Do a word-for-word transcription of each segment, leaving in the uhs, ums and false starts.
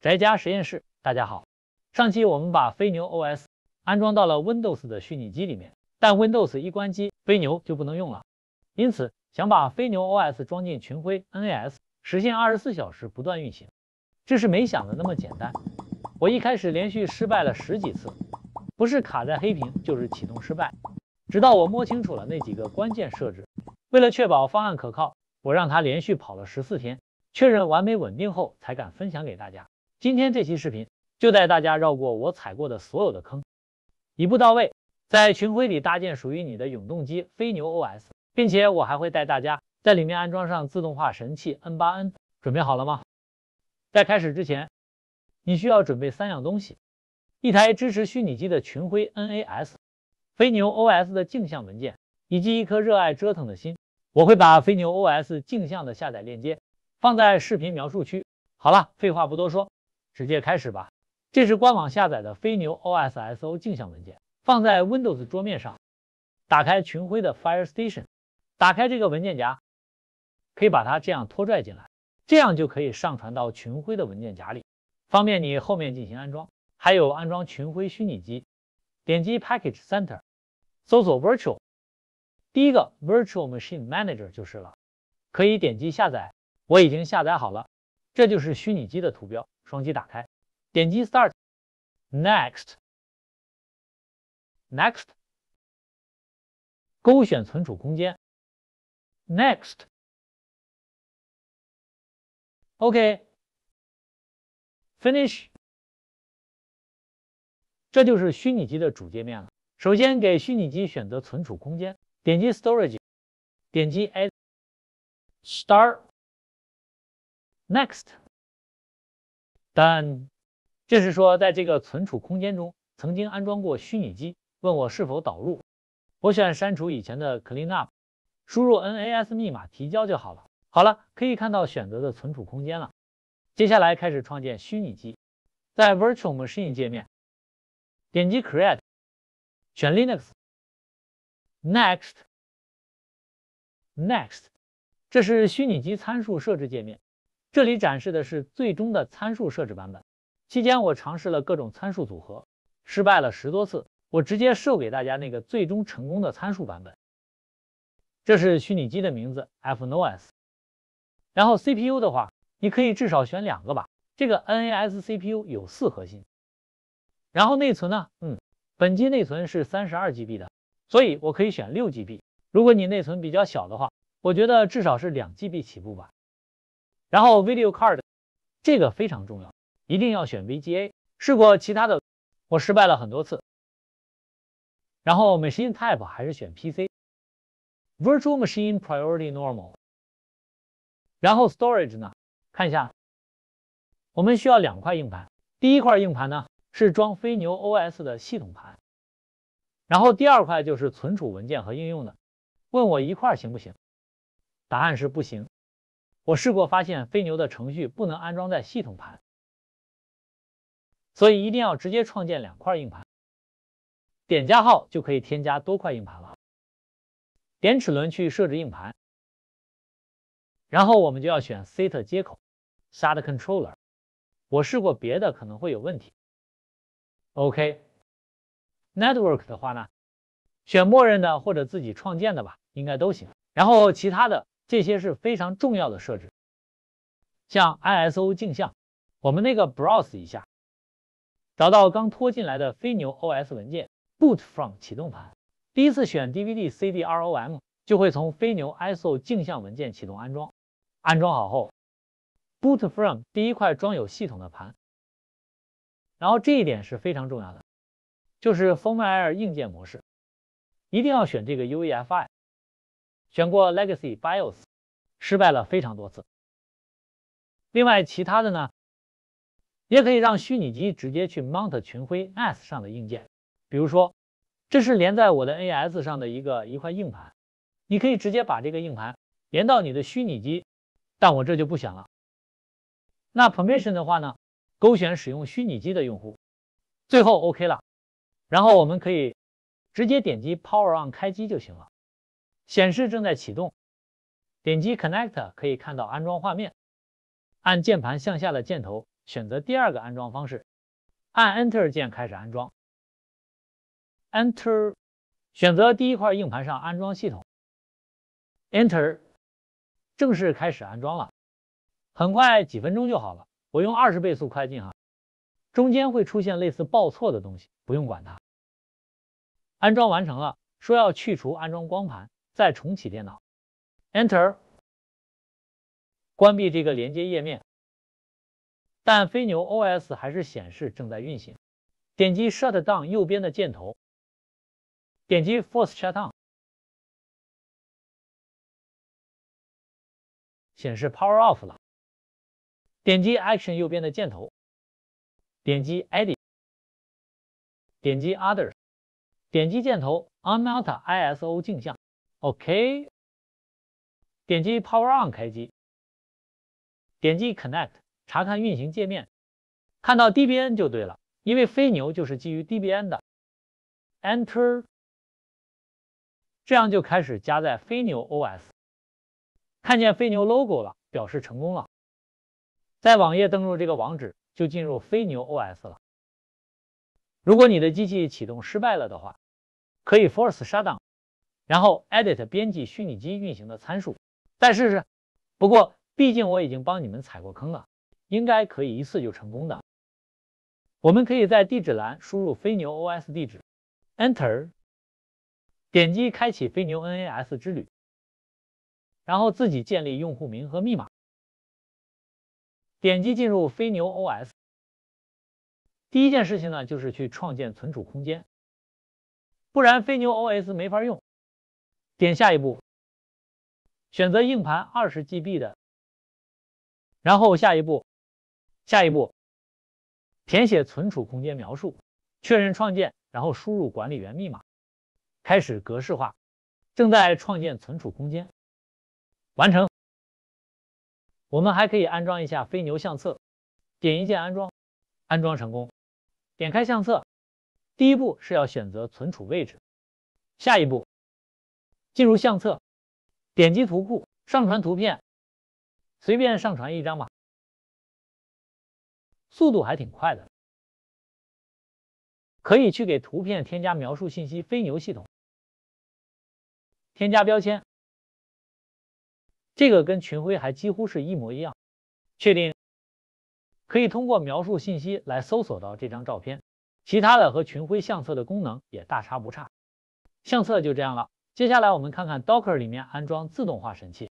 宅家实验室，大家好。上期我们把飞牛 O S 安装到了 Windows 的虚拟机里面，但 Windows 一关机，飞牛就不能用了。因此，想把飞牛 O S 装进群晖 N A S， 实现二十四小时不断运行，这是没想的那么简单。我一开始连续失败了十几次，不是卡在黑屏，就是启动失败。直到我摸清楚了那几个关键设置，为了确保方案可靠，我让它连续跑了十四天，确认完美稳定后才敢分享给大家。今天这期视频就带大家绕过我踩过的所有的坑，一步到位，在群晖里搭建属于你的永动机飞牛 O S， 并且我还会带大家在里面安装上自动化神器 N 八 N。准备好了吗？在开始之前，你需要准备三样东西：一台支持虚拟机的群晖 N A S， 飞牛 O S 的镜像文件，以及一颗热爱折腾的心。我会把飞牛 O S 镜像的下载链接放在视频描述区。好了，废话不多说，直接开始吧。这是官网下载的飞牛 O S S O 镜像文件，放在 Windows 桌面上。打开群晖的 Fire Station， 打开这个文件夹，可以把它这样拖拽进来，这样就可以上传到群晖的文件夹里，方便你后面进行安装。还有安装群晖虚拟机，点击 Package Center， 搜索 Virtual， 第一个 Virtual Machine Manager 就是了，可以点击下载。我已经下载好了，这就是虚拟机的图标。双击打开，点击 Start， Next， Next， 勾选存储空间 Next， OK， Finish。 这就是虚拟机的主界面了。首先给虚拟机选择存储空间，点击 Storage， 点击 Add Start Next Done。 这是说在这个存储空间中曾经安装过虚拟机，问我是否导入。我选删除以前的 Clean Up， 输入 N A S 密码提交就好了。好了，可以看到选择的存储空间了。接下来开始创建虚拟机，在 Virtual Machine 界面点击 Create， 选 Linux， Next Next。 这是虚拟机参数设置界面，这里展示的是最终的参数设置版本。期间我尝试了各种参数组合，失败了十多次，我直接授给大家那个最终成功的参数版本。这是虚拟机的名字 F N O S。 然后 C P U 的话，你可以至少选两个吧，这个 N A S C P U 有四核心。然后内存呢，嗯，本机内存是 三十二 G B 的，所以我可以选 六 G B。 如果你内存比较小的话，我觉得至少是 两 G B 起步吧。然后 Video Card 这个非常重要，一定要选 V G A， 试过其他的我失败了很多次。然后 Machine Type 还是选 P C， Virtual Machine Priority Normal。 然后 Storage 呢，看一下，我们需要两块硬盘，第一块硬盘呢是装飞牛 O S 的系统盘，然后第二块就是存储文件和应用的。问我一块行不行？答案是不行。我试过发现飞牛的程序不能安装在系统盘，所以一定要直接创建两块硬盘。点加号就可以添加多块硬盘了。点齿轮去设置硬盘，然后我们就要选 S A T 接口 S A T Controller。 我试过别的可能会有问题。 OK， Network 的话呢，选默认的或者自己创建的吧，应该都行。然后其他的这些是非常重要的设置，像 I S O 镜像，我们那个 Browse 一下，找到刚拖进来的飞牛 O S 文件 Boot from 启动盘，第一次选 D V D C D R O M 就会从飞牛 I S O 镜像文件启动安装。安装好后 Boot from 第一块装有系统的盘。然后这一点是非常重要的，就是 Firmware 硬件模式，一定要选这个 U E F I。 选过 Legacy BIOS， 失败了非常多次。另外其他的呢，也可以让虚拟机直接去 mount 群晖 N A S 上的硬件。比如说这是连在我的 A S 上的一个一块硬盘，你可以直接把这个硬盘连到你的虚拟机，但我这就不选了。那 Permission 的话呢，勾选使用虚拟机的用户，最后 OK 了。然后我们可以直接点击 Power On 开机就行了，显示正在启动。点击 Connect 可以看到安装画面，按键盘向下的箭头选择第二个安装方式，按 Enter 键开始安装。Enter， 选择第一块硬盘上安装系统。Enter， 正式开始安装了，很快几分钟就好了。我用二十倍速快进哈，中间会出现类似报错的东西，不用管它。安装完成了，说要去除安装光盘，再重启电脑。Enter， 关闭这个连接页面，但飞牛 O S 还是显示正在运行。点击 Shutdown 右边的箭头，点击 Force Shutdown， 显示 Power Off 了。点击 Action 右边的箭头，点击 Edit， 点击 Others， 点击箭头 Unmount I S O 镜像 ，OK， 点击 Power On 开机，点击 Connect 查看运行界面，看到 D B N 就对了，因为飞牛就是基于 D B N 的。Enter， 这样就开始加载飞牛 O S， 看见飞牛 logo 了，表示成功了。在网页登录这个网址，就进入飞牛 O S 了。如果你的机器启动失败了的话，可以 Force Shutdown， 然后 Edit 编辑虚拟机运行的参数，再试试。不过毕竟我已经帮你们踩过坑了，应该可以一次就成功的。我们可以在地址栏输入飞牛 O S 地址 ，Enter， 点击开启飞牛 N A S 之旅，然后自己建立用户名和密码。点击进入飞牛 O S， 第一件事情呢，就是去创建存储空间，不然飞牛 O S 没法用。点下一步，选择硬盘 二十G B 的，然后下一步，下一步，填写存储空间描述，确认创建，然后输入管理员密码，开始格式化，正在创建存储空间，完成。我们还可以安装一下飞牛相册，点一键安装，安装成功。点开相册，第一步是要选择存储位置，下一步进入相册，点击图库，上传图片，随便上传一张吧，速度还挺快的。可以去给图片添加描述信息，飞牛系统添加标签。这个跟群晖还几乎是一模一样，确定可以通过描述信息来搜索到这张照片，其他的和群晖相册的功能也大差不差。相册就这样了，接下来我们看看 Docker 里面安装自动化神器。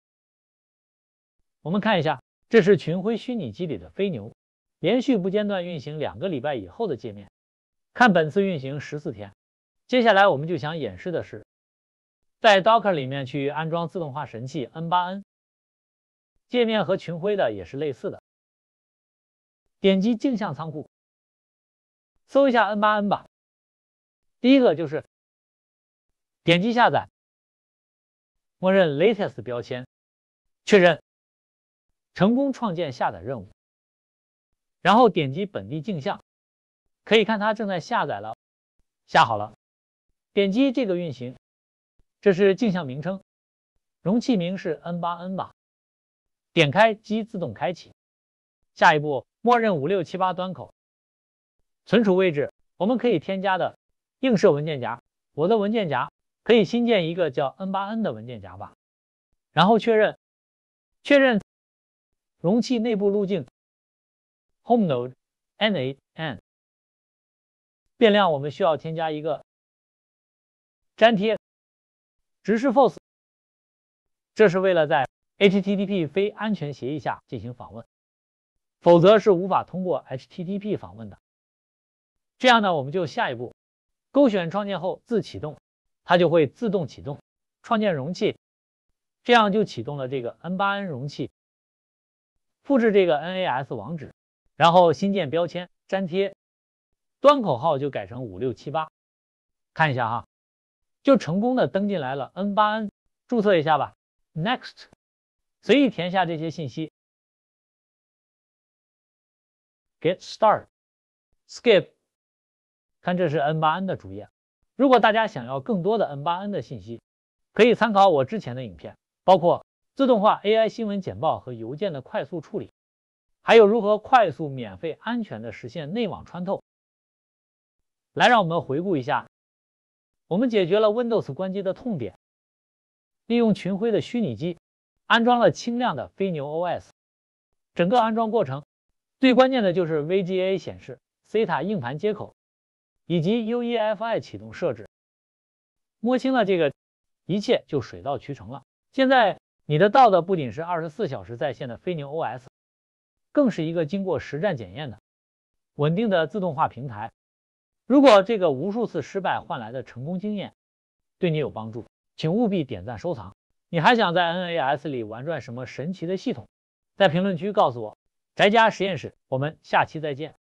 我们看一下，这是群晖虚拟机里的飞牛，连续不间断运行两个礼拜以后的界面，看本次运行十四天。接下来我们就想演示的是在 Docker 里面去安装自动化神器 N 八 N， 界面和群晖的也是类似的。点击镜像仓库，搜一下 N 八 N 吧。第一个就是点击下载，默认 Latest 标签，确认，成功创建下载任务。然后点击本地镜像，可以看它正在下载了，下好了。点击这个运行。这是镜像名称，容器名是 N 八 N 吧。点开机自动开启。下一步，默认五六七八端口。存储位置，我们可以添加的映射文件夹，我的文件夹可以新建一个叫 N 八 N 的文件夹吧。然后确认，确认容器内部路径 Home Node N eight N。变量我们需要添加一个粘贴。直视 False， 这是为了在 H T T P 非安全协议下进行访问，否则是无法通过 H T T P 访问的。这样呢，我们就下一步勾选创建后自启动，它就会自动启动创建容器，这样就启动了这个 N 八 N 容器。复制这个 N A S 网址，然后新建标签粘贴，端口号就改成五六七八。看一下哈。就成功的登进来了 N 八 N， 注册一下吧 ，Next， 随意填下这些信息 ，Get Start，Skip， 看这是 N 八 N 的主页。如果大家想要更多的 N 八 N 的信息，可以参考我之前的影片，包括自动化 A I 新闻简报和邮件的快速处理。 还有如何快速、免费、安全的实现内网穿透。来，让我们回顾一下，我们解决了 Windows 关机的痛点，利用群晖的虚拟机安装了轻量的飞牛 O S。整个安装过程最关键的就是 V G A 显示、S A T A 硬盘接口以及 U E F I 启动设置。摸清了这个，一切就水到渠成了。现在你的到的不仅是二十四小时在线的飞牛 O S， 更是一个经过实战检验的稳定的自动化平台。如果这个无数次失败换来的成功经验对你有帮助，请务必点赞收藏。你还想在 N A S 里玩转什么神奇的系统？在评论区告诉我。宅家实验室，我们下期再见。